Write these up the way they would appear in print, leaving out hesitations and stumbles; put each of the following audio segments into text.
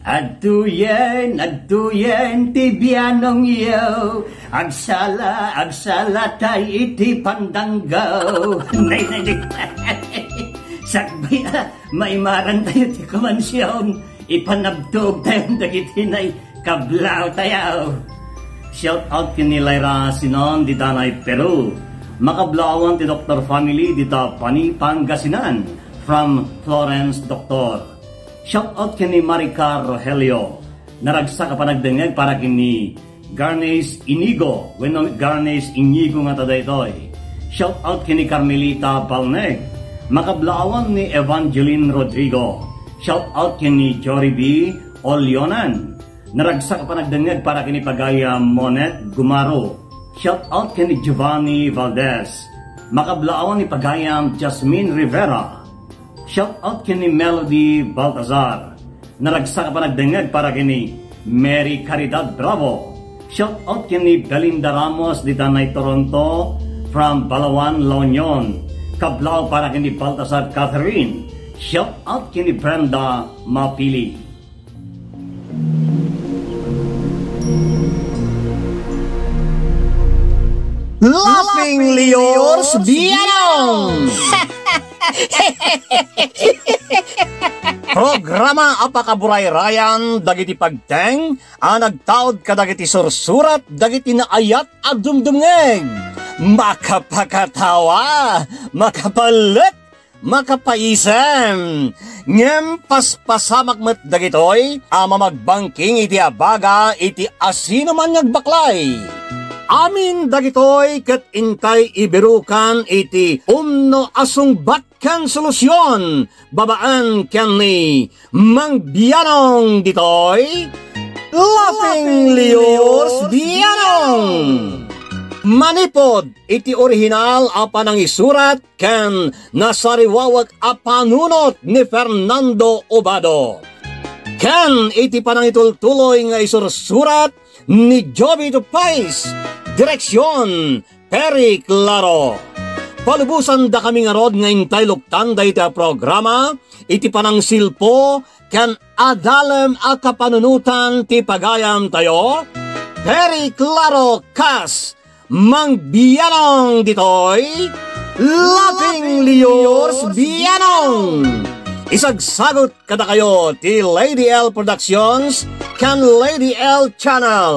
Agtuyen, ti biyanong iyo, agsala tay iti pandanggaw. Nay, sakbi may maran tayo ti kumansyon, ipanabtog tayo dagiti nay kablaw tayo. Shout out kini Lyra Sinon di Tanay, Peru. Makablawan ti Dr. Family di Pani, Pangasinan, from Florence, Dr. Shout out kini Maricar Rogelio. Naragsa ka pa nagdengeg para kini Garnes Inigo. Bueno, Garnes Inigo nga tada itoy. Shout out kini Carmelita Balneg. Makablaawan ni Evangeline Rodrigo. Shout out kini Jory B. Olionan. Naragsa ka pa nagdengeg para kini Pagaya Monet Gumaro. Shout out kini Giovanni Valdez. Makablaawan ni Pagayam Jasmine Rivera. Shout out kini Melody Baltazar. Naragsa ka pa nagdengeg para kini Mary Caridad Bravo. Shout out kini Belinda Ramos di Tanay, Toronto, from Balawan, La Union. Kablaw para kini Baltazar Catherine. Shout out kini Brenda Mapili. Laughing Leos Bianong! Programa apakaburay-rayan dagiti pagteng nagtaod kadagiti sursurat dagiti naayat at dumdumngeg. Makapakatawa, makapalit, makapaisem. Ngem paspasamak met dagitoy mamagbangking iti abaga iti asino man nagbaklay. Amin dagitoy ket intay ibirukan iti umno asungbat ken solusyon babaan ken ni Mang Bianong ditoy Laughing Leos Bianong. Manipod iti orihinal apan ang isurat ken nasariwawag apanunot ni Fernando Obado. Ken iti panangitultuloy nga isursurat ni Joby Tupais. Direksyon, Perry Claro. Palubusan da kami nga rod nga intay luktan da iti programa, iti panang silpo, kan adalem a kapanunutan ti pagayam tayo, Perry Claro kas, Mang Bianong ditoy, Laughing Leos Bianong. Isagsagot kada kayo ti Lady L Productions kan Lady L Channel.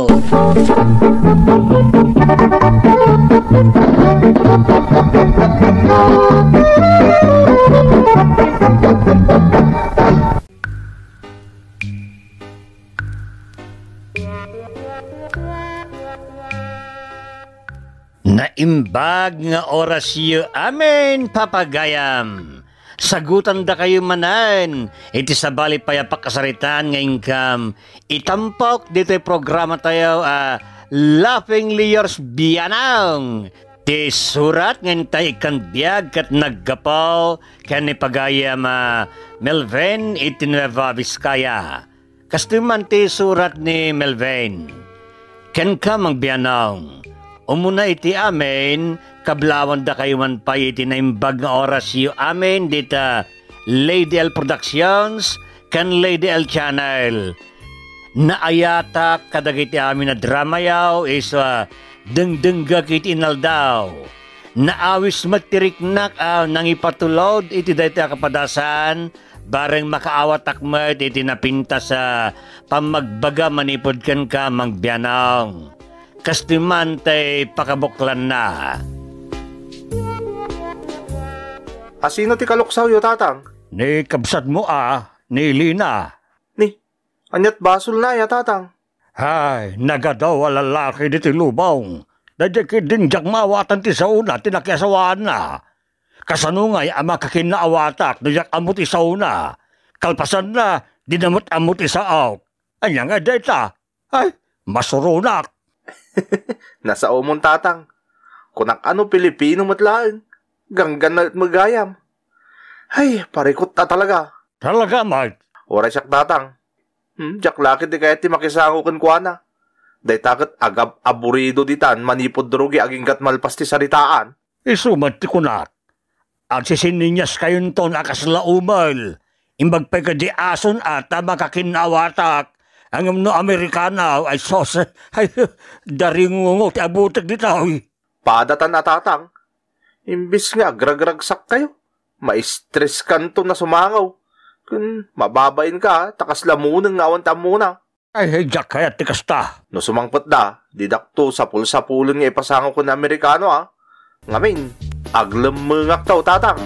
Naimbag nga orasyo amen papagayam. Sagutan da kayo manan. Iti sabali payapak kasaritan nga income. Itampok dito'y programa tayo Laughing Leos Bianong. Ti surat nga intay ikan biyag kat naggapaw kan ni pagayam Melvin iti Nueva Vizcaya. Kastuman ti surat ni Melvin. Ken ka Mang Bianong. Umuna iti amen, kablawan da kayo man pa iti naimbag nga orasyo amen dita Lady L Productions kan Lady L Channel. Naayata kadagiti amin na drama yaw is dengdengga kiti inaldaw. Naawis matiriknak nang ipatulod iti dayto kapadasan bareng makaawat akmet iti napinta sa pamagbaga manipod ken ka Mang Bianong. Kastiman tay pakabuklan na. Asino ti kaluksaw yo tatang? Ni kabsat mo ni Lina. Ni, anyat basol na ya tatang. Hay, nagadaw lalaki diti lubong. Dadya dinjak mawatan ti sauna, tinakiasawaan na. Kasanungay ama kakinaawatak, dadyak amot isauna. Kalpasan na, dinamot amot isaaw. Anya nga data? Ay, masurunak. Nasa umon tatang. Kunak ano Pilipino matlaan. Ganggan na magayam. Ay, parikot na talaga. Talaga, Mike? Oray siyak tatang. Jak lakit di kaya ti makisango kan kuana. Day takot agab aburido ditan manipod drugi aginggat malpas ti saritaan. Isumat ti kunat. At sisininyas kayon ton akas laumal. Imbag pa ka di ason ata makakinawatak. Ang no Amerikanaw ay sos. Ay, daringungo ti abutak dito. Padatan na tatang. Imbis nga agragragsak kayo. Ma-stress kanto na sumangaw. Kung mababain ka, takas lamunan nga awan muna. Ay, jak kaya tikas ta. No sumangpot da, didakto sa pulsa-pulon nga ipasangaw ko na Amerikano Ngamin, aglamangak tao tatang.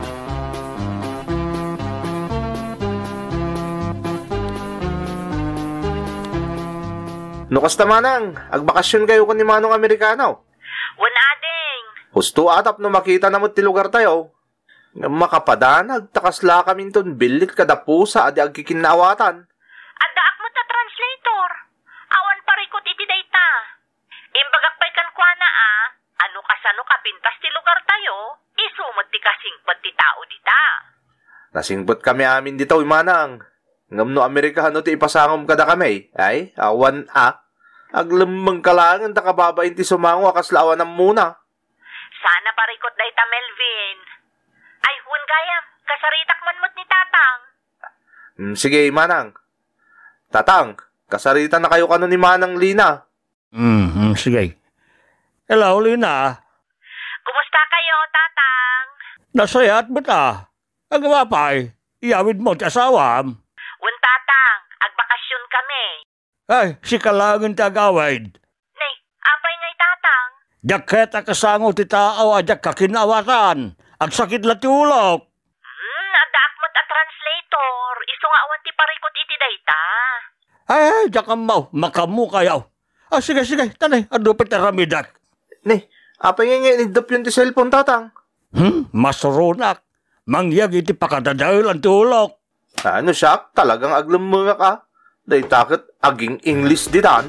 No kasta manang, agbakasyon kayo ko ni Manong Amerikano. Wala ding. Husto atap no makita na mo ti lugar tayo. Makapadanag, takasla kami ton bilit kada pusa adi agkikinawatan. Adaak mo ta translator. Awan parikot iti dayta. Imbagak pa'y kankwana ano kasano kapintas ti lugar tayo, isumot ti kasingpot ti tao dita. Nasingpot kami amin dito, Manang. Ngam no Amerikano ti ipasangom kada kami. Ay, awan aglamang kalangan ta kababain ti sumango akaslawan ng muna. Sana parikot dayta Melvin. Ay, hun gayam, kasaritak manmot ni tatang. Sige, Manang. Tatang, kasarita na kayo kano ni Manang Lina. Sige. Hello, Lina. Kumusta kayo, tatang? Nasayat ba ta? Ang mapay, iyawid mo ti asawam. Un tatang, agbakasyon kami. Ay, si kalangan ti agawid. Nay, apay ngay tatang. Jaket akasango ti tao ajak kakinawatan. Agsakit la ti ulok. Adaak mo't a translator. Iso nga awan ti parikot iti dayta. Ay, jakam mau, makamu kayaw. Sige, tanay, adupit ramidak. Ne, apay nga nidap yun ti cellphone, tatang. Masurunak. Mangyag iti pakadadahil ang tulok. Ano siya, talagang aglamangak Day takot aging English ditan.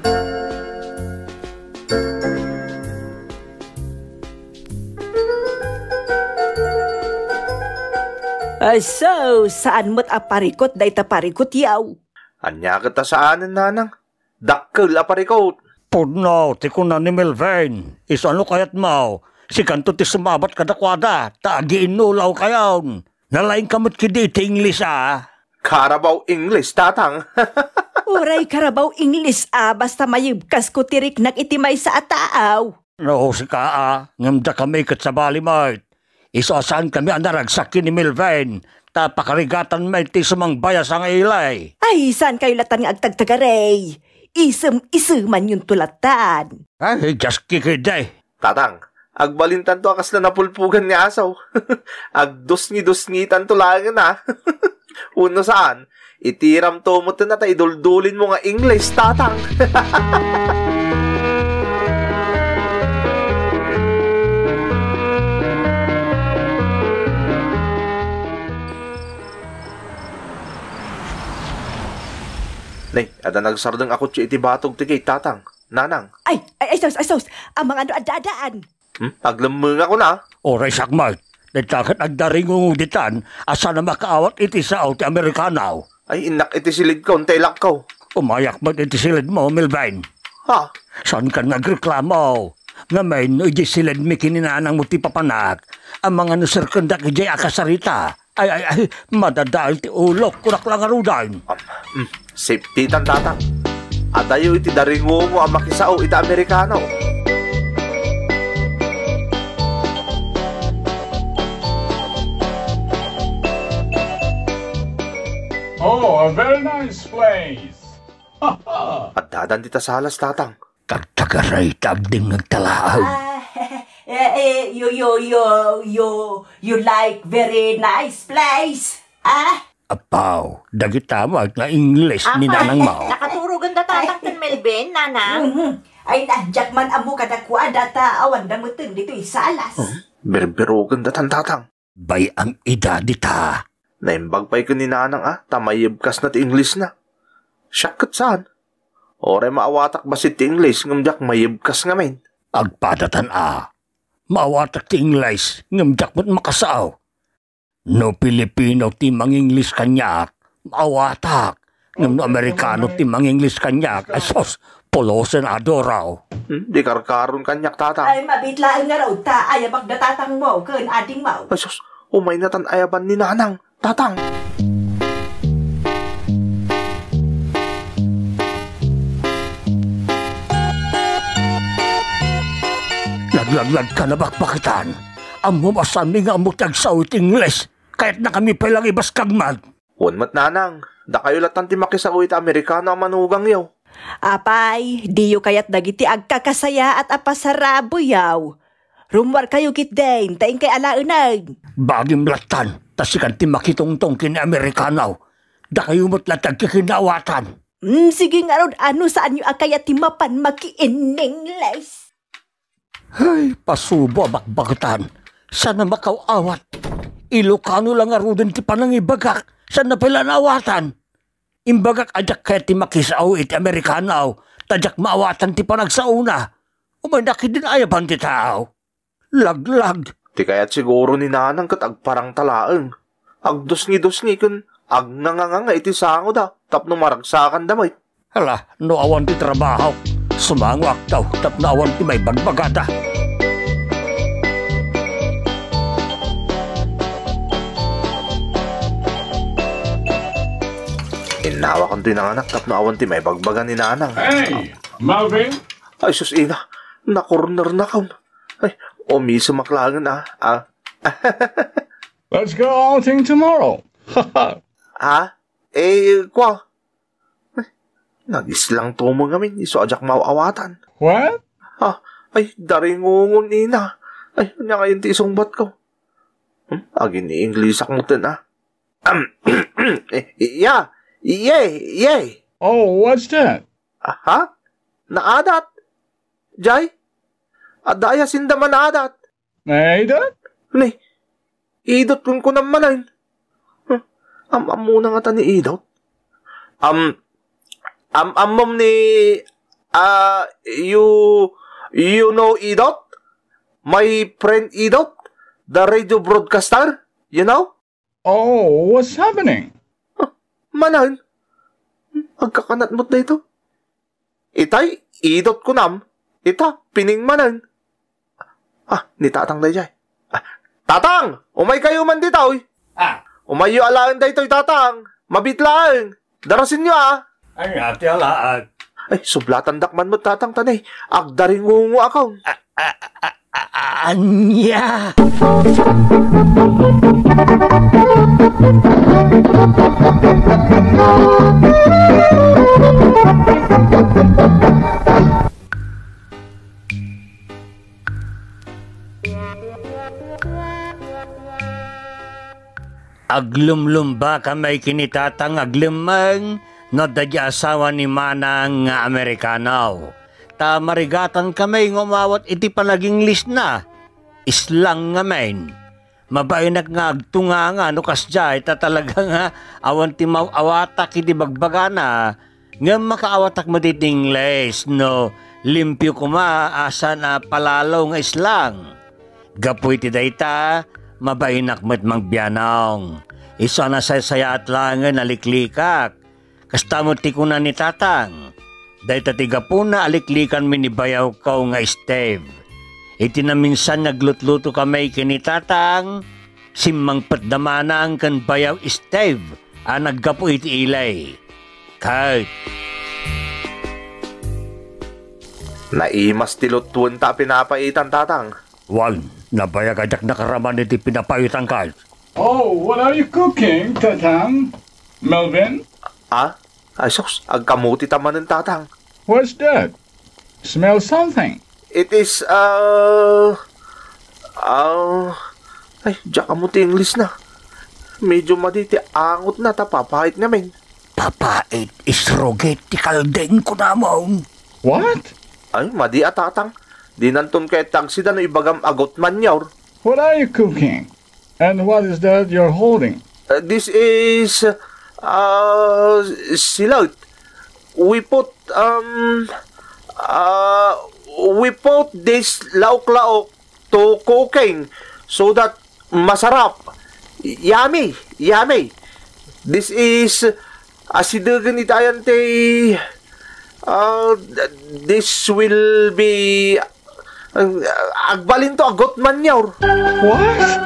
So, saan mo't aparikot dayta parikot yaw? Anya kita saanan, nanang. Dakkel aparikot. Pudno, ti kuna ni Melvin. Isano kayat mau? Si kanto ti sumabat kadakwada. Taagi inulaw kayaw. Nalaing kamot kidi ti English Carabao English, tatang. Uray Carabao English basta mayibkas ko tirik itimay sa ataaw. No, si ka ngamda kami kat sa balimart. Isasaan kami ang naragsakin ni Melvin. Tapakarigatan may ti sumang bayas ang ilay. Ay, saan kayo latan nga agtagtagaray? Isem-iseman yung tulatan. Ay, just kikiday. Tatang, agbalintan to akas na napulpugan ni asaw. Agdusngi-dusngitan to lang Uno saan, itiram to mo na tayo duldulin mo nga English, tatang. Nay, ada nagsardang ako iti batog ti kay tatang. Nanang. Ay, sos. Ang mga adadaan. Aglamang ako na. Oray sakmart. Nagtakat agdaringung ditan, asa na makaawat iti sa ti Amerikanaw. Ay, inak iti silid ko, telak ko. Umayak ba't iti silid mo, Melvin? Ha? Saan ka nagreklamo? Ngayon, iti silid mi kininanang mo ti papanak. Ang mga nusirkandak iti akasarita. Ay, madadal ti ulok, kurak lang arudan. Safety tan tatang. At ayo iti daringo mo ang makisao iti Amerikano. Oh, a very nice place. At dadan dita salas, tatang. Tagtagaray tabding nagtalaaw. You like very nice place? Apaw, dagita mo at na English ni nanang mo. Nakaturugan da tatang kan Melvin, nana. Ay, nandiyak man amo kadakwa data awan damutin dito isalas. Berberogan datan tatang. Bay ang ida dita. Naimbag pa'y kaninanang tamayibkas na ti English na. Siyakat saan? Ore maawatak ba si ti English ngamdak mayibkas ngamin? Agpadatan maawatak ti English ngamdak mo't makasaw. No Pilipino ti mang-English kanyak, maawatak. Ngam no Amerikano ti mang-English kanyak, asos, polosen adoraw. Di karkaron kanyak tatang. Ay, mabitlaan nga raw ta, ayabag na tatang mo, kun ading mo. Ay sus, umay natan ayaban ni nanang. Tatang. Naglaglag ka na bakbakitan. Amo masan nga mo tagsawit Ingles. Kahit na kami palang ibas kagmag. Unmat nanang, da kayo latan ti makisawit Amerikano ang manugang yaw. Apay, diyo kayat dagiti agkakasaya at apasarabo yaw. Rumwar kayo kitdain, taing kay alaunag. Bagim latan, tasikan ti makitongtong kini Amerikanaw. Da kayo mo't latag kikinawatan. Sige nga ron, ano saan nyo akayat ti mapan maki-Ingles? Ay, pasubo bakbakitan. Sana makawawat. Ilocano lang arudin ti panangibagak. Sana pala nawatan. Imbagak ajak kaya ti makisaw iti Amerikanaw. Tajak maawatan ti panagsauna. Umanaki din ayaban ti tao. Laglag. Ti kaya't siguro ni nanang kat agparang talaang. Agdusngi-dusngi kun agnanganganga iti sango da. Tapno maragsakan damay. Hala, no awan ti trabaho. Sumango aktaw, tapno awan ti may bagbagata. Inawa kong tinanganak, tapno awan ti may bagbagan ni nanang. Hey, Melvin. Ay, sus ina. Na-corner na kaun. Ay, umiso maklangan Let's go outing tomorrow. Ha? Kwa? Nag-islang tumo ngamin. Iso ajak mawawatan. What? Ay, daringungon ina. Ay, anya ngayon ti isong bat ko. Agin ni English akmutin Yeah. Yay. Oh, what's that? Ha? Naadat? Jay? Adaya sindaman naadat. Naidat? Ni, idot kung kunamanan. Muna nga ta ni idot. Mom ni, you know idot? My friend idot? The radio broadcaster? You know? Oh, what's happening? Manan? Agkakanat mo't na ito. Itay, idot ko nam. Ita, pining manan. Ni tatang na jay. Tatang! Umay kayo man dito, oy. Umayo alaan da ito'y tatang. Mabitlaan. Darasin nyo, Ay, ate alaan. Ay, sublatan dakman mo tatang tanay. Agdaring ngungu akaw. Anya! Aglumlumba kamay kinitatang aglumang no dadya asawa ni Manang nga Amerikanaw. Ta marigatan kamay ngumawat iti panaging list na. Islang nga main. Mabainak nga agtunga nga no kasjay ta talaga nga awan ti mawatak iti bagbagana nga makaawatak mo diti Ingles no limpyo kuma asa na palalaw nga islang. Gapoy ti dayta mabainak mo't magbiyanong. Isa na saya at langan aliklikak. Kastamot ti kuna ni tatang. Dahil tatiga po na aliklikan minibayaw ka nga Steve. Iti na minsan naglutluto kamay kini tatang. Simang patdamanang kan bayaw Steve. Naggapo iti ilay. Kahit. Naimas tilutun ta pinapaitan tatang. Wan, nabayag ajak nakaraman iti pinapayutan ka. Oh, what are you cooking, Tatang? Melvin? Ay sus, agkamuti taman ng tatang. What's that? Smell something. It is, ay, diyan kamuti English na. Medyo maditi, angot na, tapapahit namin. Papait isroget ti kaldeng ko namon. What? Ay, madi tatang. Di nanton kay tagsida no ibagam agot man yaw. What are you cooking? And what is that you're holding? This is, silot. We put this lauk-lauk to cooking so that masarap. Yummy. This is, asidagan itayan te, this will be, agbalin to agot man yaw. What?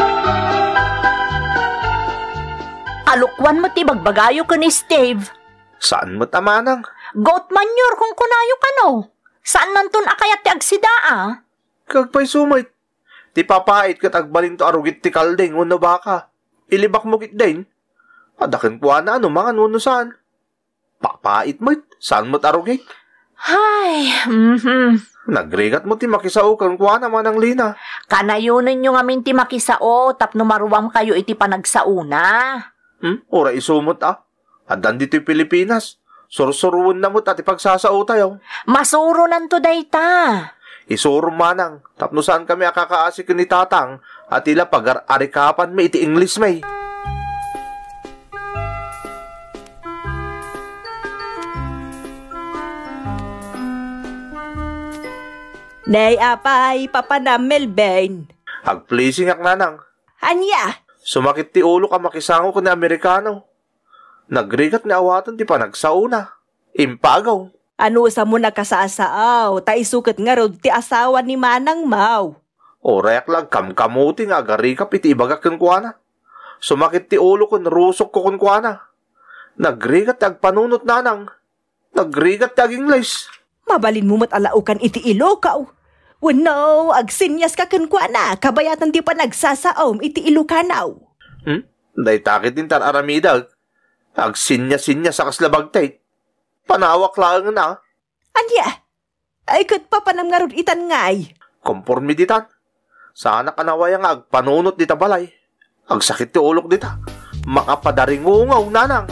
Alukwan mo ti bagbagayo ka ni Steve. Saan mo tamanang? Goat manure kung kunayo ka no. Saan nantun akayat ti agsida Kagpay sumait. Ti papait kat agbalin to arugit ti kaldeng uno baka. Ilibak mo kit din. Adakin po na ano mga nuno saan. Papait mo saan mo't arugit? Ay, Nagrigat mo ti makisao kan kuha naman ang lina. Kanayunan nyo nga minti makisao tapno maruwam kayo iti panagsauna. Ora isumot Adan dito Pilipinas. Sursuruan na mo't at ipagsasao tayo. Masuro nanto dayta. Isuro manang. Tapno saan kami akakaasik ni tatang at ila pag-arikapan may iti English may. Nay apay, papanam Melvin. Agpleasing ak nanang. Anya? Sumakit ti ulo ka makisango ko ni Amerikano. Nagrigat ni awatan ti panagsauna. Impagaw. Ano sa mo nakasasaaw? Taisukat nga rod ti asawa ni Manang Mau. Orayak lang kamkamuti nga agarikap iti ibagak kun kuana. Sumakit ti ulo kun rusok ko kun kuana. Nagrigat ti agpanunot nanang. Nagrigat ti agingles. Mabalin mo matalaukan iti ilokaw. Wano, agsinyas ka kuana, kabayatan di pa nagsasaom iti ilokanaw. Day takit din tar aramidag. Agsinya-sinya sa kaslabagtay. Panawak lang na. Anya? Ay kat pa panam nga rod itan ngay. Kompormi ditan. Sana kanawaya nga agpanunot dita balay. Agsakit ti ulok dita. Makapadaringungaw nanang.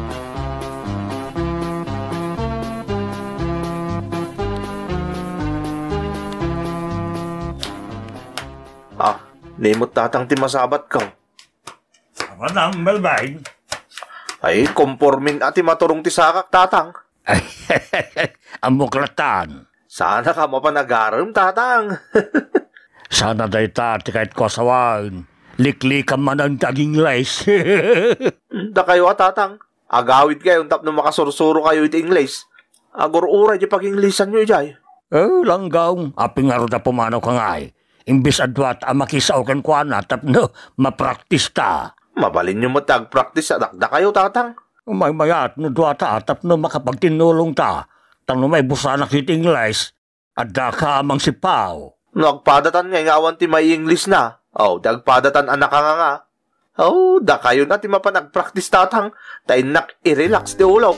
Nimot tatang ti masabat ka. Madam Melvin. Ay, kompormin ati maturong ti sakak tatang. Ay, amuklatan. Sana ka mapanagaram tatang. Sana dayta ti kahit kasawan. Liklikan man ang taging lays. Da kayo tatang. Agawid kayo tap na makasursuro kayo iti Ingles. Agor-uray di pag-Inglesan nyo ijay. Langgaw. Aping nga rin na pumanaw ka nga Imbis adwat makisaw kan kuana tapno mapraktis ta. Mabalin nyo matag-practice sa dakda kayo tatang. May mayat no dwata tapno makapagtinulong ta. Tang may busana kit Ingles. Adda ka amang sipaw. Nagpadatan nga awan ti may English na. Dagpadatan anak ka nga. Da kayo na ti mapanag-practice tatang. Tainak i-relax ti ulo.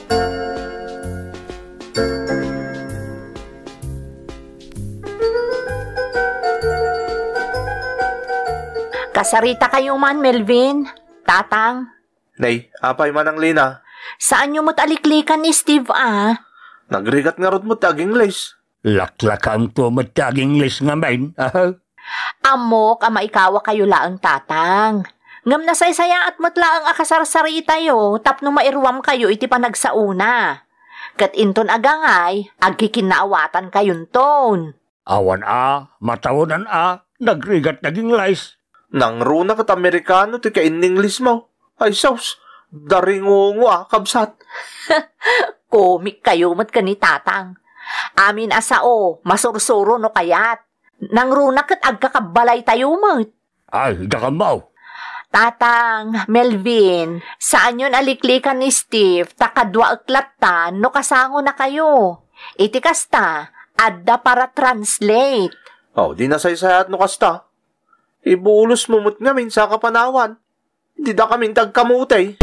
Kasarita kayo man, Melvin. Tatang. Nay, apay man ang lina. Saan nyo mo't aliklikan ni Steve Nagrigat nga rod mo tag-Ingles. Laklakang to matag-Ingles nga main. Amok, maikawa kayo laang tatang. Ngam na saysaya at matlaang akasarsarita yo, tapno mairwam kayo iti panagsauna. Kat inton agangay, agkikinaawatan kayon ton. Awan matawonan nagrigat nag-Ingles. Nang runa kat Amerikano ti ka-in-Ingles mo. Ay saus, daringungo kabsat. Komik kayo mat kani tatang. Amin asao, masursuro no kayat. Nang runa kat agkakabalay tayo mat. Ay, dakamaw. Tatang, Melvin, saan yun aliklikan ni Steve, takadwa aklatan, no kasango na kayo. Iti kasta, adda para translate. Di nasaysayat no kasta. Ibuulos mo mo't ngamin sa kapanawan. Di da kaming tagkamutay.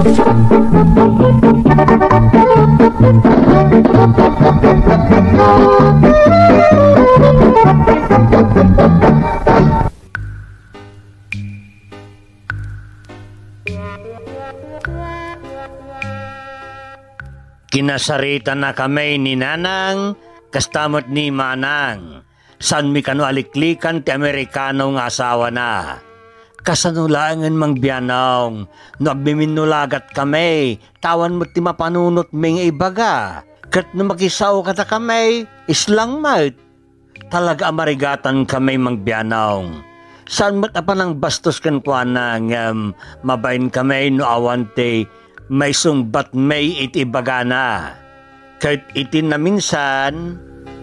Kinasarita na kami ni Nanang, kastamot ni Manang. San mi kano aliklikan ti Amerikano nga asawa na. Kasanulangan mang biyanong, no agbiminulagat kami, tawan mo ti mapanunot ming ibaga. Kat no makisaw kata kami, islang mat. Talaga amarigatan kami mang biyanong. San mat apa ng bastos kan kwa na mabain kami no awante, may sungbat may iti ibaga na. Kahit itin na minsan.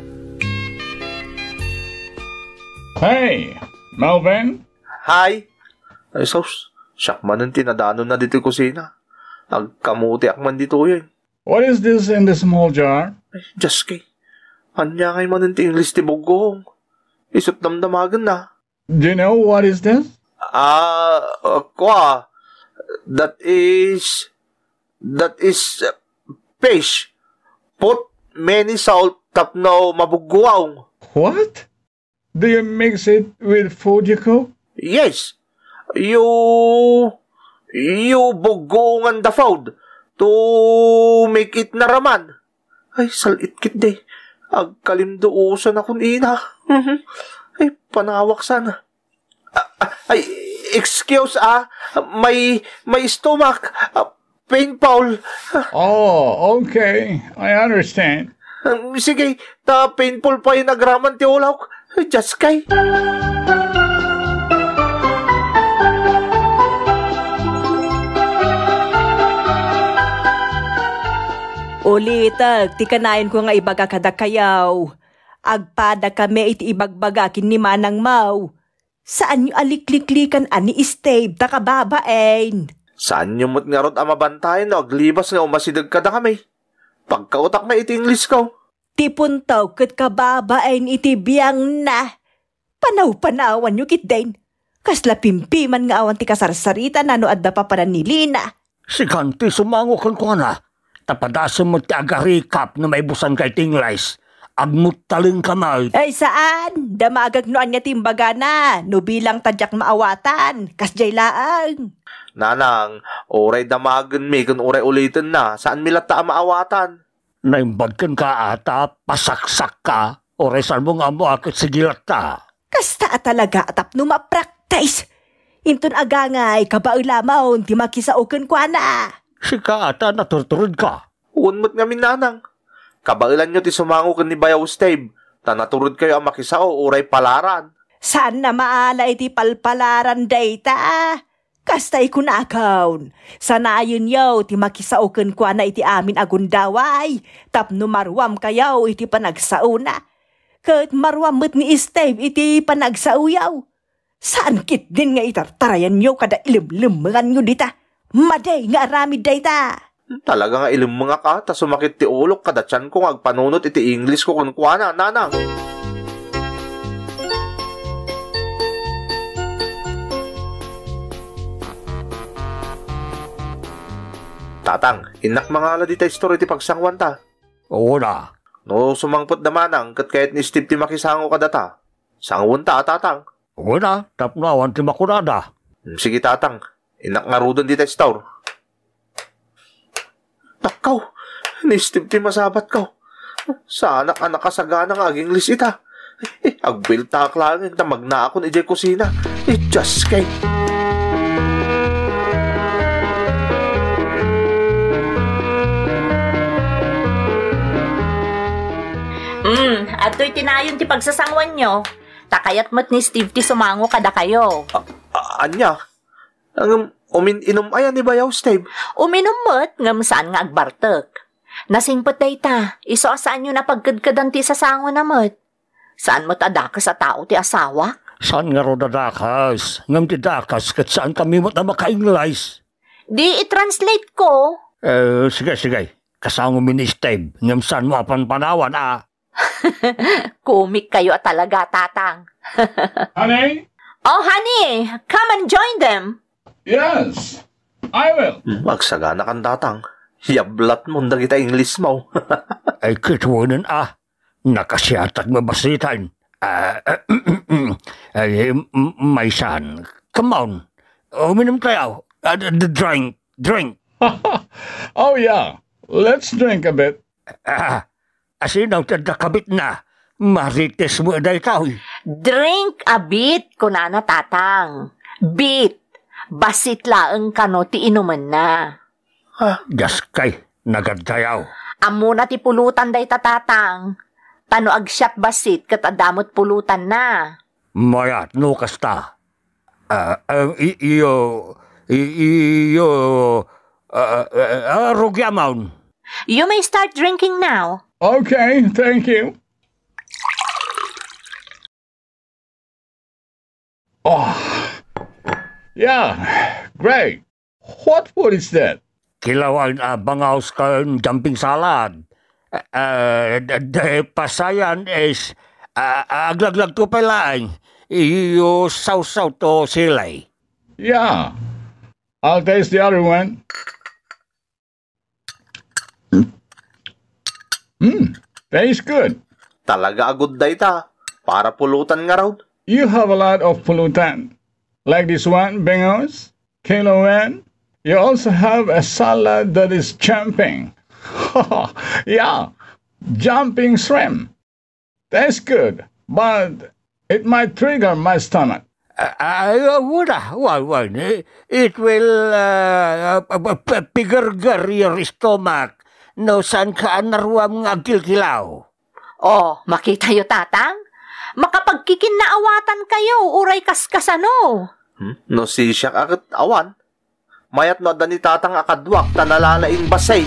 Hey, Melvin? Hi! Ay, saus. Siyak man ang tinadano na dito kusina. Nagkamuti akman dito yun. What is this in the small jar? Ay, just kay. Anya ngay man ti English ti bugong. Isot damdamagan na. Do you know what is this? Kwa. That is fish. Put many salt tapno mabuguaw. What? Do you mix it with food you cook? Yes. You bugongan the food to make it naraman. Ay, salit kit de. Agkalimduusan akong ina. Ay, panawak sana. Ay, excuse may stomach. Painful. Oh, okay. I understand. Sige, painful pa yung nagraman ti ulaw. Just kay. Ulitag, ti kanayon ko nga ibaga kada kayaw. Agpada kami iti ibagbagakin ni Manang Mau. Saan nyo alikliklikan ani Stave ta kababain? Saan nyo mo't nga rod amabantayan no? Aglibas nga umasidag ka na kami. Pagkautak na iti English ko. Tipuntaw kat kababain iti biyang na. Panaw-panawan nyo kit din. Kasla pimpiman nga awan ti kasarsarita na no adda pa para nilina. Si Kanti sumango kan ko na. Tapadasan mo ti agarikap na may busan kay Tinglais. Agmut taling kamay. Ay saan? Damagag noan niya timbaga na. No bilang tadyak maawatan. Kasjay laang. Nanang, oray damagan mi kung oray ulitin na. Saan milata maawatan? Naimbagkan ka ata, pasaksak ka. Oray saan mo nga mo akit sigilat ka. Kasta talaga atap no ma-practice. Intun agangay kabaulamaw ti makisauken kwa na. Si ka ata naturturod ka. Unmat nga minanang. Kabailan nyo ti sumango kan ni Bayaw Stave. Tanaturod kayo ang makisao oray palaran. Saan na maala iti palpalaran dayta? Kastay kunakawn. Sanayon yaw ti makisauken kwa na iti amin agundaway. Tapno marwam kayaw iti panagsauna. Kat marwam met ni Stave iti panagsauyaw. Saan kit din nga itartarayan nyo kada ilimlimangan nyo dita? Maday nga aramid dayta. Talaga nga ilim mga ka, ta sumakit ti ulok kada tiyan kong agpanunot iti English ko kung kuwana, nanang. Tatang, inak mga ala dita story ti pagsangwan ta. Oo na. No, sumangpot namanang, kat kahit ni Steve ti makisango ka data. Sangwan ta, tatang. Oo na, tapnawan ti makunada. Sige, tatang. Inak nga rudon dita store. Takaw, ni Steve ti masabat ka. Sa anak-anak kasagana nga aging lis ita. Agbilta klangin ta magna ako ni Jay kusina. Just kay. Ato'y tinayon ti pagsasangwan nyo. Takayat mo't ni Steve ti sumango kada kayo. Anya? Ang inom ayan ni Bayaw Steve. Uminom mo't ngam saan nga agbartek. Nasingpot dayta, iso saan nyo napagkadkadan ti sasango na mo't. Saan mo't adakas sa tao ti asawa? Saan nga ro dadakas? Ngam ti dakas kat saan kami mo na maka-English? Di i-translate ko. Sige. Kasango mi ni Steve. Ngam saan mo apan-panawan Kumik kayo talaga, tatang. Honey? Oh, honey, come and join them. Yes, I will. Magsagana kan tatang. Yablat mo na kita English mo. Ay kitwanan nakasiyatag mabasitan. My son, come on. Uminom tayo. Drink. Oh yeah, let's drink a bit. Asinaw tadakabit na. Marites mo day tao. Drink a bit, kunana tatang. Bit. Basit laeng kano ti inuman na. Gaskay, nagadtayaw. Amo na ti pulutan day tatang. Tano agsyat basit kat adamot pulutan na. Mayat, no kasta. Rugyamaun. You may start drinking now. Okay, thank you. Oh, yeah, great. What food is that? Kilawan bangaws ka jumping salad. Pasayan is aglaglag to palang. Iyo sausaw to silay. Yeah. I'll taste the other one. Tastes good. Talaga agud dayta. Para pulutan nga raw. You have a lot of pollutant. Like this one, Bengos, Kiloan. You also have a salad that is jumping. Yeah, jumping shrimp. That's good, but it might trigger my stomach. It will pigurgur your stomach. No san ka naruam nga kilkilaw. Oh, makita yo tatang? Makapagkikinaawatan kayo, uray kaskasano. No si siya akit awan. Mayat no ni tatang akadwak tanalalaing basay.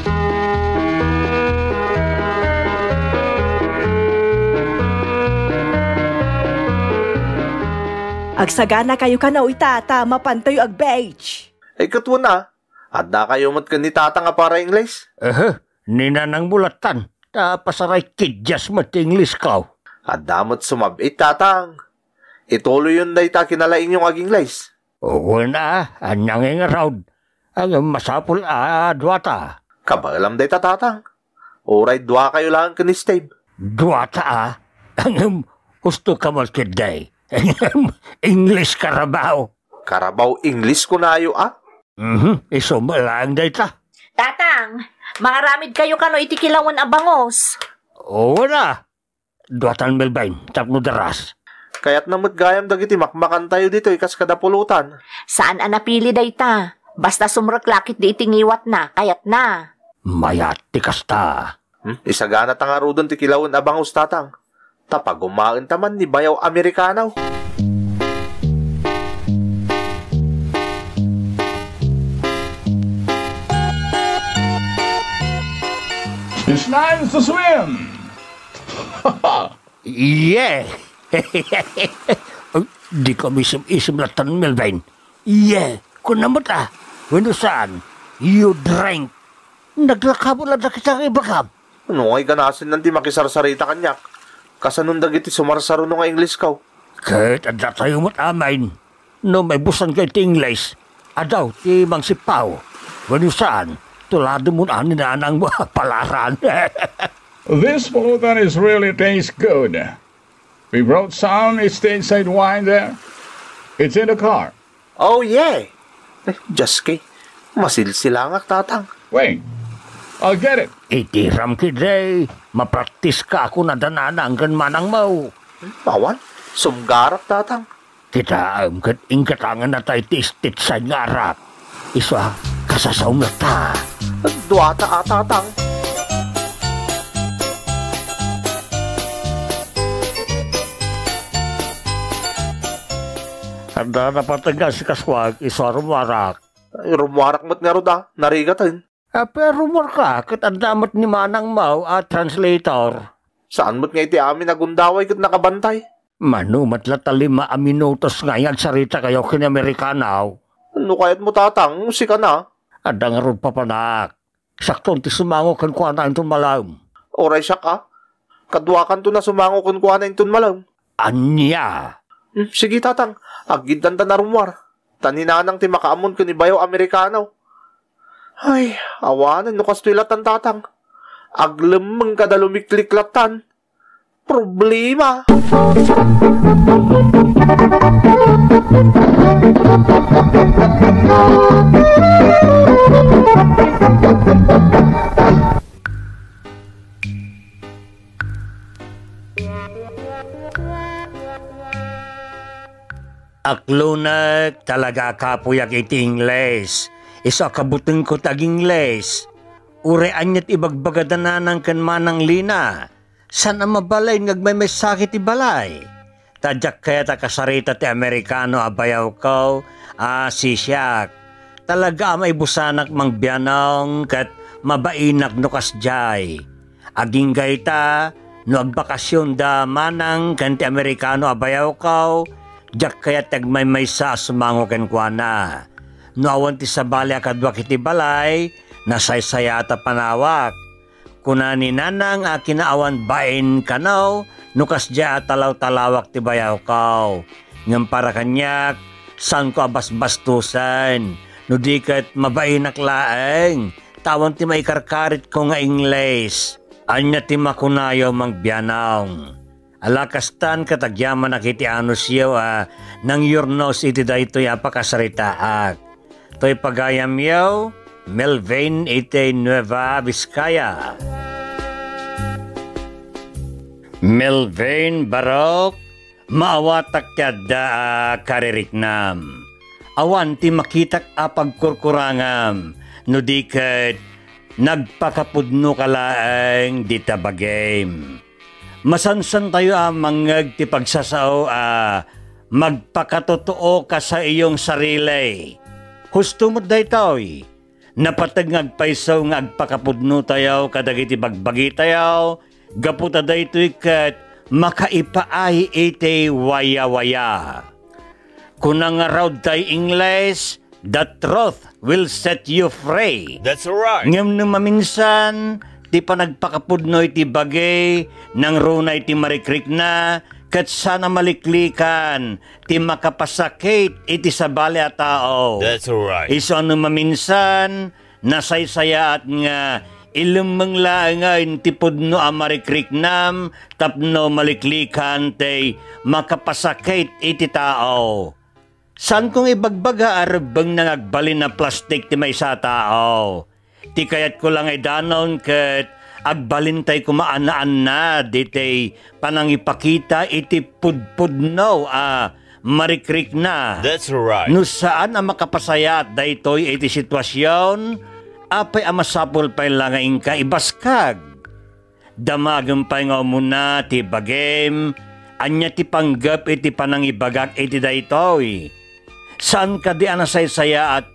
Agsagana kayo ka na itata, mapantayo ag beach. Ay katwa na. At na kayo mat ka ni tatang para English. Ninanang bulatan. Pasaray kidjas mat English kaw. At damot sumabit tatang. Ituloy yun na ita kinalaing yung aging lays. Oo na, anyang round. Ang masapul dwata. Kabalam day tatang. Oray dwa kayo lang ka ni Steve. Dwata ang gusto ka malkid day. English Carabao. Carabao English ko na ayo Iso malang day ta. Tatang, mangaramid kayo kano itikilawan abangos. Oo na. Duatan melbain, tapno daras. Kaya't namut gayam dagiti makmakan tayo dito ikas kadapulutan. Saan napili dayta? Basta sumraklakit di itingiwat na, kayat na. Mayat tikas ta. Isagana tangaro doon tikilawan abangos tatang. Tapag umain taman ni Bayaw Amerikanaw. It's nice to swim. Yeah. Di ko isim na tan Melvin. Yeah. Kung namot Wano saan? You drank. Naglakabo lang na kita kay bakam. Ano ay ganasin nanti makisarsarita kanyak. Kasanundag iti sumarsaro nga English kaw. Kahit adda tayo mo't amain. No may busan kay ti English. Adaw ti mang sipaw. Wano saan? Tulado mo na ninanang mo palaran. This pulutan is really tastes good. We brought some stateside wine there. It's in the car. Oh yeah. Just kay. Masilsilangak tatang. Wait. I'll get it. Itiram kiday. Mapraktis ka ako na dananang kan manang mau. Awan. Sumgarap tatang. Kita ingkatangan na tayo tistit sa ngarap. Isa kasasaw na ta. Duwata tatang. Handa na patagas si kaswag, isa rumarak. Ay, rumarak mo't nga roda, narigatan. Pero rumar ka, kat andamat ni manang mau at translator. Saan mo't nga iti amin nagundaway kat nakabantay? Manu matla 5 minutos nga yan sarita kayo kinamerikanaw. Ano kaya't mo tatang, musika na? Adang ron papanak. Sakton ti sumango kan kuha na itong malam. Oray siya ka. Kadwakan to na sumango kun kuha na itong malam. Anya? Sige tatang, agidan ta na rumwar. Taninanang ti makaamon ko ni Bayaw Amerikanaw. Ay, awanan no kastulatan tatang. Aglemeng kada lumikliklatan. Problema. Aklunag talaga kapuyak iti Ingles. Isa kabuteng ko tag Ingles. Ure anyat ibagbagadanan kan manang lina. Sana mabalay ngagmay may sakit ibalay. Tadyak kaya ta kasarita ti Amerikano abayaw ko. Si siyak. Talaga may busanak mang biyanong kat mabainak no kasjay. Aging gayta no agbakasyon da manang kan ti Amerikano abayaw ko. Diyak kaya tagmay may sa sumango ken kuana. no awan ti sabali akadwa kiti balay, nasaysaya ata panawak. Kuna ni nanang kinaawan bain kanaw, nukas dya talaw-talawak ti bayaw kaw. Ngam para kanyak, saan ko abas-bastusan, no di kat mabainak laeng, tawan ti maikarkarit ko nga Ingles. Anya ti makunayo mangbiyanaw. Alakastan katagyaman nakiti anos yaw nang yurnos iti da ito'y apakasaritaak. To'y pagayam yaw, Melvin iti Nueva Vizcaya. Melvin Barok, maawatak kada kaririknam. Awan ti makitak apagkurkurangam, no di kat nagpakapudno kalaeng di tabagame. Masansan tayo mangag ti pagsasao magpakatotoo ka sa iyong sarili. Husto mo daytoy, napatag ngagpaisaw nga agpakapudno tayo kadagiti bagbagi tayo, gaputa daytoy kat makaipaay iti waya-waya. Kunang araw tayo Ingles, the truth will set you free. That's right. Ngam nung maminsan, ti panagpakapudno iti bagay, nang runay ti marikrik na, kat sana maliklikan, ti makapasakit iti sabali a tao. That's right. Iso ano maminsan, nasaysaya at nga, ilumanglaangan ti pudno a marikrik nam, tapno maliklikan ti makapasakit iti tao. San kong ibagbaga arabang nangagbalin na plastik ti may sa tao? Ti kayat ko lang ay danon ket agbalintay kumaanaan na ditay panangipakita iti pudpudno marikrik na. That's right. No saan ang makapasayat daytoy iti sitwasyon, apay amasapol pay lang nga ibaskag. Damagem pay nga muna ti bagem, anya ti panggap iti panangibagak iti daytoy. Saan ka di anasaysaya at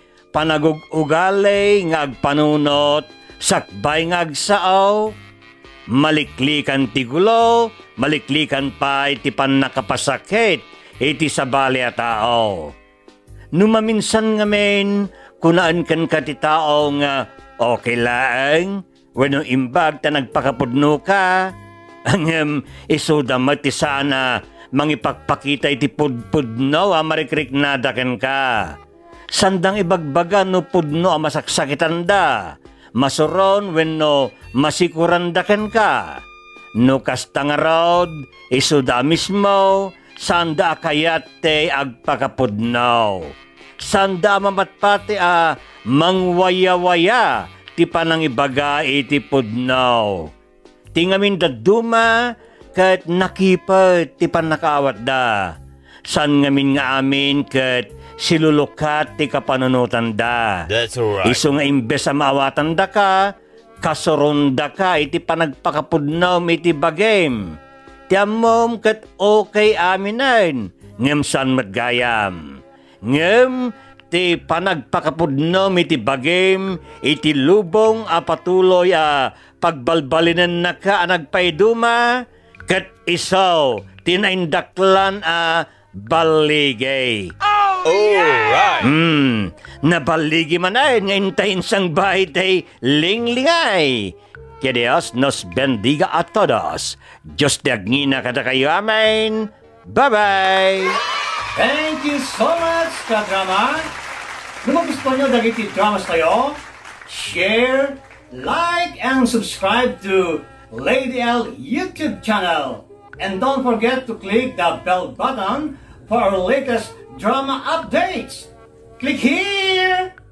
panagug-ugalay nga agpanunot, sakbay nga agsaaw, maliklikan ti gulo, maliklikan pa iti panakapasakit, iti sabali a tao. Numaminsan ngamen, kunaan kan ka ti tao nga, okay lang, wano imbag ta nagpakapudno ka, ang isudamat ti sana, mangipagpakita iti pudpudno, marikrik na daken ka. Sandang ibagbaga no pudno a masaksakitan da, masuron wenno masikuran daken ka. No kastang arod, isuda mismo, sanda akayate agpakapudno. Sanda mamatpati mangwaya-waya, ti panangibaga iti pudno. Tingamin daduma, kat nakipet ti panakaawat da. San ngamin nga amin kat silulukat ti kapanunutan da. That's right. Iso nga imbes sa maawatan da ka, kasoronda ka iti panagpakapudnom iti bagem. Ti amom kat okay aminan, ngem san matgayam. Ngem ti panagpakapudnom iti bagem, iti lubong patuloy pagbalbalinan na ka nagpayduma, kat isaw tinaindaklan baligay. Alright. Nabaligi man ay ngayon sang bahay tay linglingay. Que Dios nos bendiga a todos. Diyos diagngina kada kayo amen. Bye-bye. Thank you so much, ka-drama. Kung gusto nyo dagiti dramas tayo, share, like, and subscribe to Lady L YouTube channel. And don't forget to click the bell button for our latest drama updates. Click here!